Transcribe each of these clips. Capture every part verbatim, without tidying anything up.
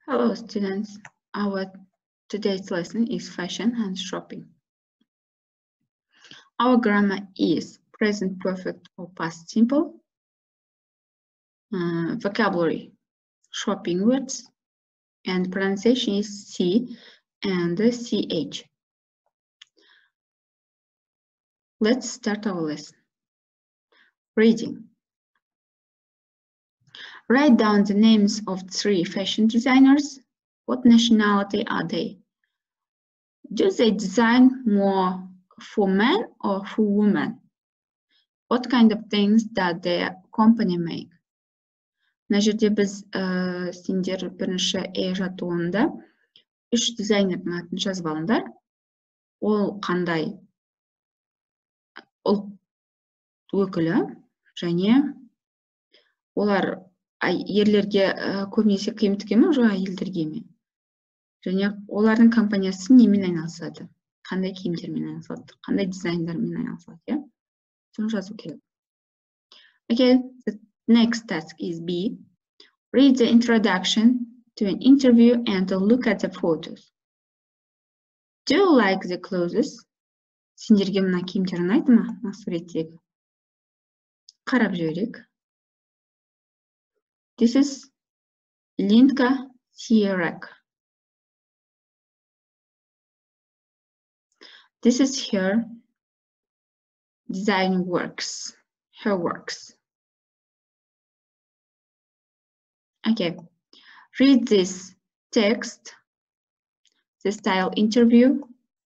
Hello students, our today's lesson is fashion and shopping. Our grammar is present perfect or past simple, uh, vocabulary, shopping words, and pronunciation is C and C H. Let's start our lesson. Reading. Write down the names of three fashion designers. What nationality are they? Do they design more for men or for women? What kind of things does their company make? Мына жерде біз ә, сендер бірінші E жатуында үш дизайнердің атын жазып алыңдар. Ол қандай ұлт өкілі және олар ерлерге көбінесе киім тіге ме, жоқ әйелдерге ме? Және олардың компаниясы немен айналысады? Қандай киімдермен айналысады? Қандай дизайндармен айналысады, иә? Соны жазу керек. Okay, the next task is B. Read the introduction to an interview and look at the photos. Do you like the clothes? Сендерге мына киімдер ұнайды ма? Мына суреттегі. Қарап жіберейік. This is Linka Sierek. This is her design works, her works. Okay, read this text, the style interview.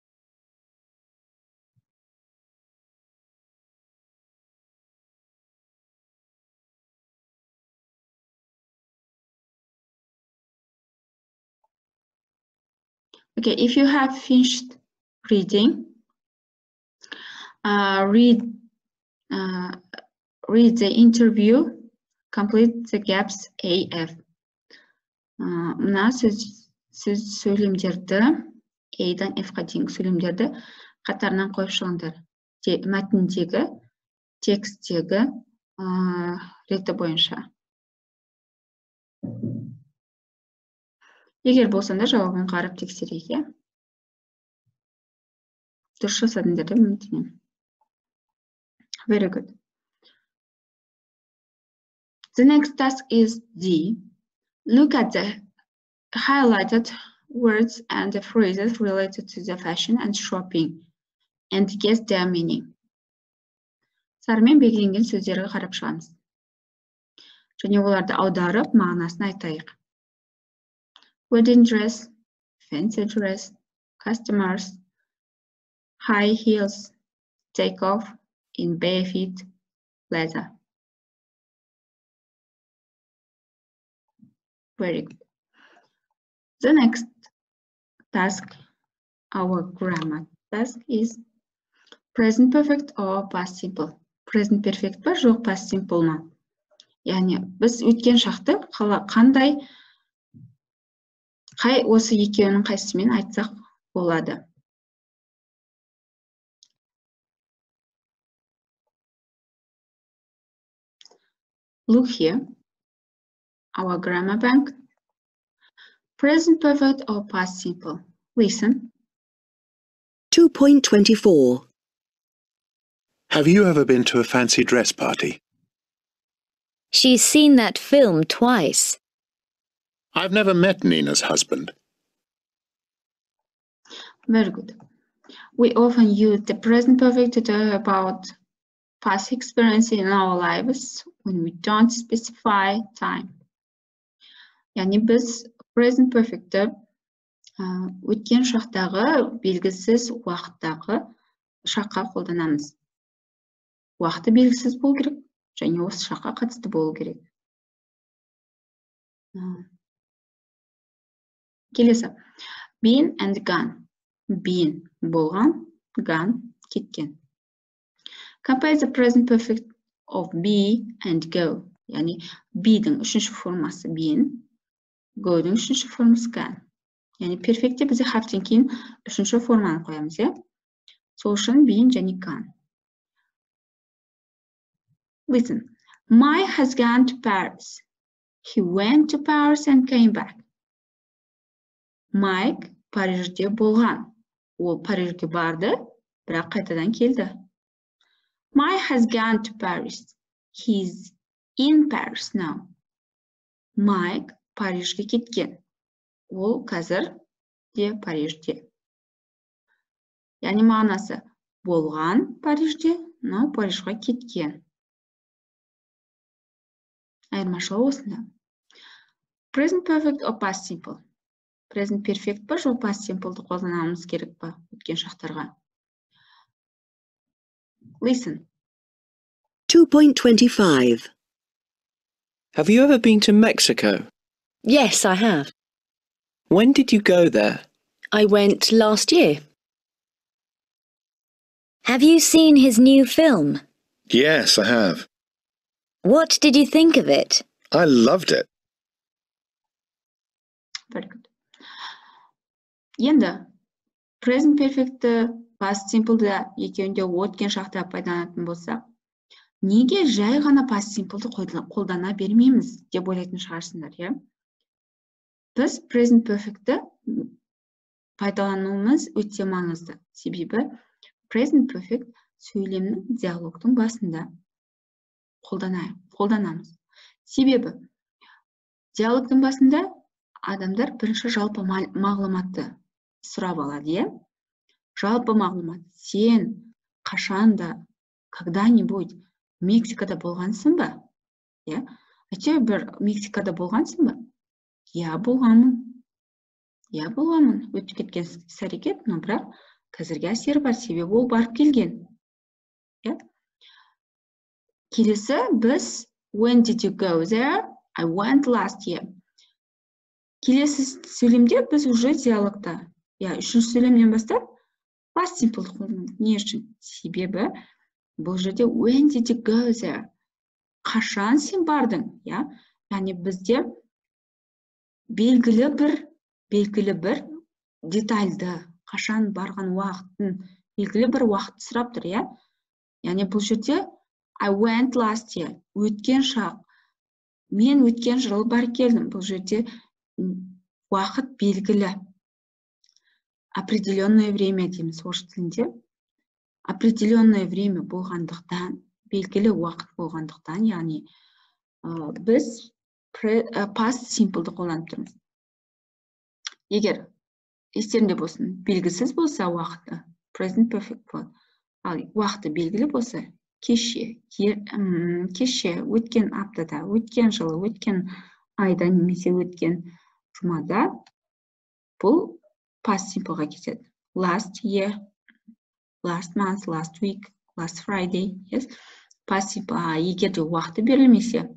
Okay, if you have finished reading, uh, read, uh, read the interview, complete the gaps A F. Мына сөз сөйлемдерді A-дан F-қа дейінгі сөйлемдерді қатарынан қойып шығыңдар. Мәтіндегі, текстегі реті бойынша. Егер болсаңдар жауабын қарап тексерейік, иә? Дұрыс жасадыңдар деп үміттенемін. Very good. The next task is D. Look at the highlighted words and the phrases related to the fashion and shopping and guess their meaning. Сармен белгіленген сөздерге қарап шығамыз. Және оларды аударып, мағынасын айтайық. Wedding dress, fancy dress, customers, high heels, take off, in bare feet, leather. Very good. The next task, our grammar task, is present perfect or past simple. Present perfect па, жоқ past simple ма? Яғни, біз өткен шақты қандай, қай осы екеуінің қайсымен айтсақ болады. Look here. Our grammar bank. Present perfect or past simple? Listen. two point two four. Have you ever been to a fancy dress party? She's seen that film twice. I've never met Nina's husband. Very good. We often use the present perfect to talk about past experience in our lives when we don't specify time. Яғни біз present perfect'ті өткен шақтағы белгісіз уақыттағы шаққа қолданамыз. Уақыты белгісіз болу керек, және осы шаққа қатысты болу керек. Келесі. Been and gone. Been болған, gone кеткен. Compare the present perfect of be and go. Яғни be'дің үшінші формасы been, go-дің үшінші формасы gone. Яғни перфектте бізде have-тен кейін үшінші форманы қоямыз, иә? Сол үшін been және gone. Listen. Mike has gone to Paris. He went to Paris and came back. Майк Парижде болған. Ол Парижге барды, бірақ қайтадан келді. Mike has gone to Paris. He's in Paris now. Майк Парижге кеткен. Ол қазір де Парижде. Яғни мағынасы болған Парижде, но Парижға кеткен. Айырмашылығы осында. Present perfect or past simple? Present perfect па, жоқ past simple'ды қолданамыз керек па өткен шақтарға? Listen. two point twenty-five. Have you ever been to Mexico? Yes, I have. When did you go there? I went last year. Have you seen his new film? Yes, I have. What did you think of it? I loved it. Very good. Енді present perfect'ті past simple'ды екеуінде өткен шақта пайдаланатын болсақ, неге жай ғана past simple'ды қолдана бермейміз деп ойлайтын шығарсыңдар, иә? Біз present perfect'ті пайдалануымыз өте маңызды. Себебі present perfect сөйлемнің диалогтың басында қолданамыз. Себебі диалогтың басында адамдар бірінші жалпы мағлұматты сұрап алады, е? Жалпы мағлұмат. Сен қашанда, когда-нибудь Мексикада болғансың ба? Е? Әйтеуір бір Мексикада болғансың ба? Я болғанмын. Я болғанмын. Өтіп кеткен іс-әрекет, но бірақ қазірге әсері бар, себебі ол барып келген. Е? Келесі біз when did you go there? I went last year. Келесі сөйлемде біз уже диалогта, я үшінші сөйлемнен бастап past simple қолданамыз. Не үшін? Себебі бұл жерде when did you go there? Қашан сен бардың? Я? Яғни бізде белгілі бір белгілі бір детальды, қашан барған уақытын, белгілі бір уақыт сұрап тұр, я? Яғни бұл жерде I went last year. Өткен шақ. Мен өткен жылы бар келдім. Бұл жерде уақыт белгілі. Определенное время дейміз орыс тілінде. Определенное время болғандықтан, белгілі уақыт болғандықтан, яғни біз past simple'ды қолданып тұрмыз. Егер естерінде болсын, белгісіз болса уақыты, present perfect болады. Ал уақыты белгілі болса, кеше, кеше, өткен аптада, өткен жылы, өткен айда немесе өткен жұмада, бұл past simple'ға кетеді. Last year, last month, last week, last Friday, yes? Past simple, егер де уақыты берілмесе,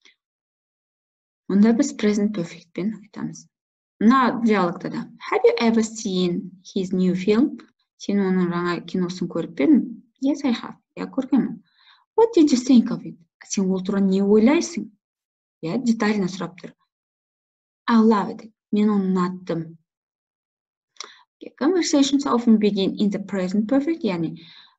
онда біз present perfect пен айтамыз. Мына диалогта да. Have you ever seen his new film? Сен оның жаңа киносын көріп пе едің? Yes, I have. Я көргенмін. What did you think of it? Сен ол туралы не ойлайсың? Я детально сұрап тұр. I loved it. Мен оны ұнаттым. Conversations often begin in the present perfect, яғни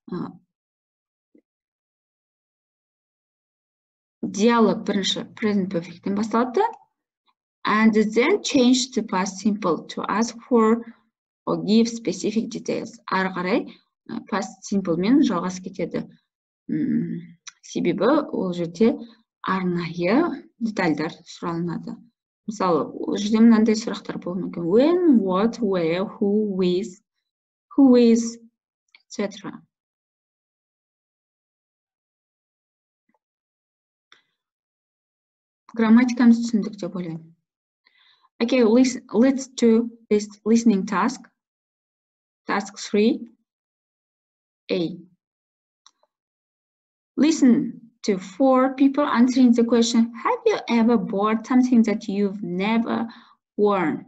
диалог бірінші present perfect'тен басталады, and then change to past simple to ask for or give specific details. Ары қарай past simple мен жалғас кетеді. Себебі ол жерде арнайы детальдар сұралынады. Мысалы, ол жерде мынандай сұрақтар болуы мүмкін. When, what, where, who, with, who is, et cetera. Грамматиканы түсіндік деп ойлаймын. Okay, let's do this listening task. Task three. A. Listen to four people answering the question, have you ever bought something that you've never worn?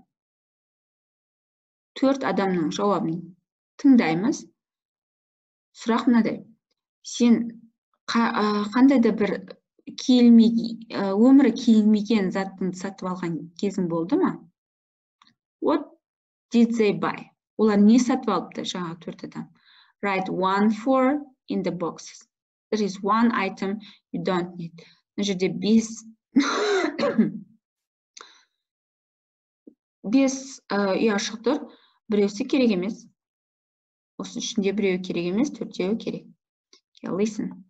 Төрт адамның жауабын тыңдаймыз. Сұрақ мынадай. Сен қандай да бір өмірі киілмеген заттың сатып алған кезің болды ма? What did they buy? Олар не сатып алыпты жаңа төрт адам? Write one for in the boxes. There is one item you don't need. Мына жерде бес бес ұяшық тұр, біреусі керек емес. Осының ішінде біреуі керек емес, төртеуі керек. Okay, listen.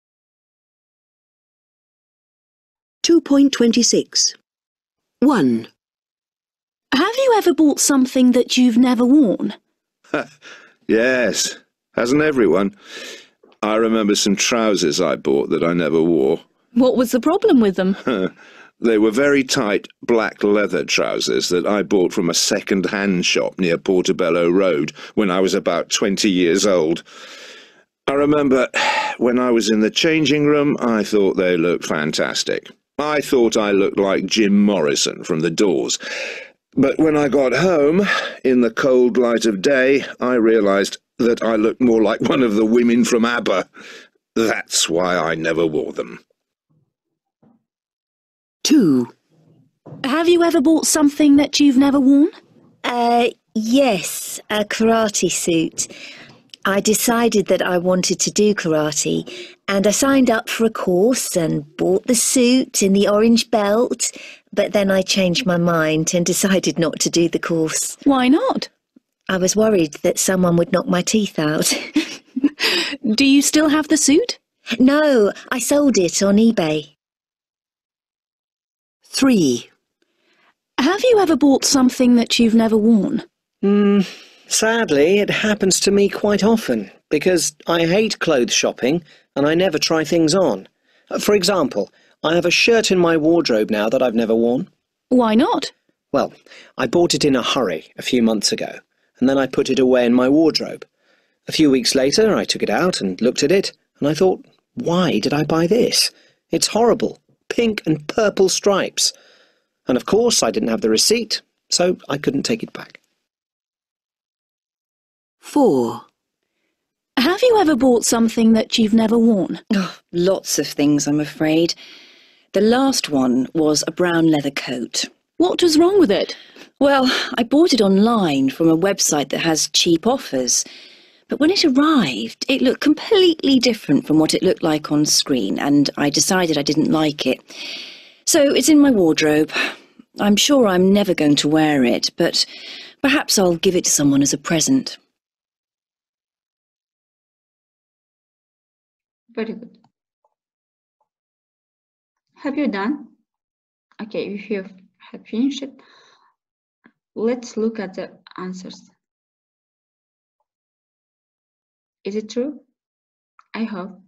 two point twenty-six. one. Have you ever bought something that you've never worn? Yes, hasn't everyone? I remember some trousers I bought that I never wore. What was the problem with them? They were very tight black leather trousers that I bought from a second-hand shop near Portobello Road when I was about twenty years old. I remember when I was in the changing room, I thought they looked fantastic. I thought I looked like Jim Morrison from The Doors. But when I got home, in the cold light of day, I realised that I looked more like one of the women from ABBA. That's why I never wore them. two. Have you ever bought something that you've never worn? Uh, yes, a karate suit. I decided that I wanted to do karate, and I signed up for a course and bought the suit in the orange belt, but then I changed my mind and decided not to do the course. Why not? I was worried that someone would knock my teeth out. Do you still have the suit? No, I sold it on eBay. three. Have you ever bought something that you've never worn? Mm, sadly, it happens to me quite often, because I hate clothes shopping and I never try things on. For example, I have a shirt in my wardrobe now that I've never worn. Why not? Well, I bought it in a hurry a few months ago, and then I put it away in my wardrobe. A few weeks later, I took it out and looked at it, and I thought, why did I buy this? It's horrible. Pink and purple stripes. And of course, I didn't have the receipt, so I couldn't take it back. four. Have you ever bought something that you've never worn? Oh, lots of things, I'm afraid. The last one was a brown leather coat. What was wrong with it? Well, I bought it online from a website that has cheap offers. But when it arrived, it looked completely different from what it looked like on screen, and I decided I didn't like it. So it's in my wardrobe. I'm sure I'm never going to wear it, but perhaps I'll give it to someone as a present. Very good. Have you done? Okay, if you have finished it, let's look at the answers. Is it true? I hope.